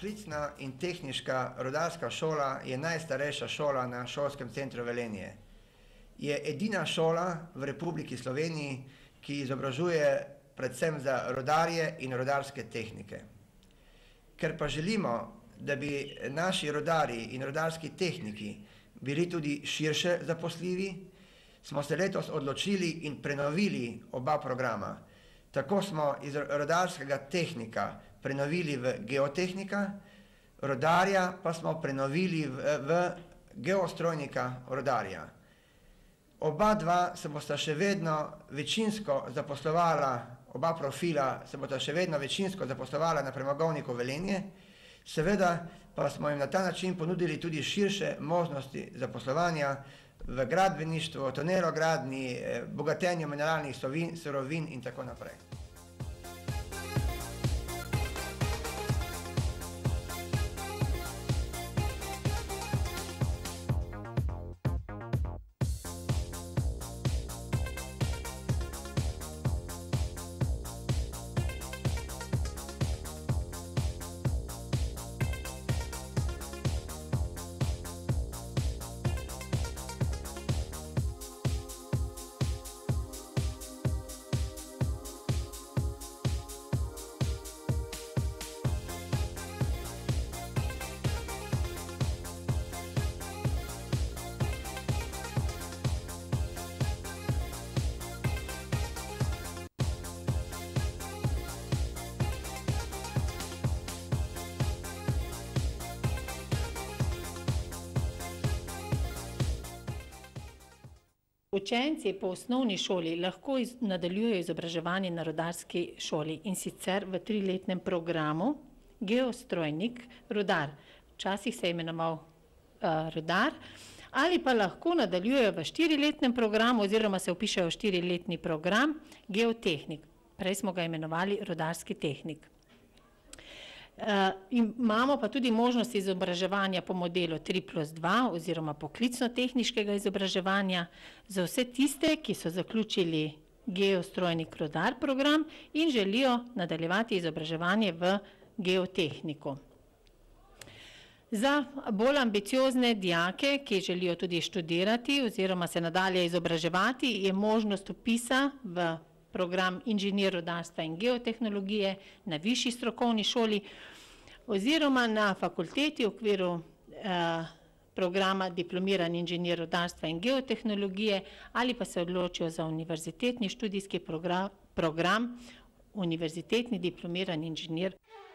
Poklicna in tehniška rudarska šola je najstarejša šola na šolskem centru Velenje. Je edina šola v Republiki Sloveniji, ki izobražuje predvsem za rudarje in rudarske tehnike. Ker pa želimo, da bi naši rudarji in rudarski tehniki bili tudi širše zaposljivi, smo se letos odločili in prenovili oba programa. Tako smo iz rudarskega tehnika prenovili v geotehnika, rudarja pa smo prenovili v geostrojnika rudarja. Oba dva se bosta še vedno večinsko zaposlovala, oba profila se bosta še vedno večinsko zaposlovala na Premogovniku Velenje, seveda pa smo jim na ta način ponudili tudi širše možnosti zaposlovanja v gradbeništvu, tunelogradnji, bogatenju mineralnih surovin in tako naprej. Učenci po osnovni šoli lahko nadaljujejo izobraževanje na rudarski šoli, in sicer v 3-letnem programu geostrojnik rudar. Včasih se je imenoval rudar, ali pa lahko nadaljujejo v 4-letnem programu oziroma se vpišejo v 4-letni program geotehnik. Prej smo ga imenovali rudarski tehnik. Imamo pa tudi možnost izobraževanja po modelu 3+2 oziroma poklicno-tehniškega izobraževanja za vse tiste, ki so zaključili geostrojnik rudar program in želijo nadaljevati izobraževanje v geotehniku. Za bolj ambiciozne dijake, ki želijo tudi študirati oziroma se nadalje izobraževati, je možnost vpisa v program inženir rudarstva in geotehnologije na višji strokovni šoli oziroma na fakulteti v okviru programa diplomirani inženir rudarstva in geotehnologije, ali pa se odločijo za univerzitetni študijski program univerzitetni diplomirani inženir.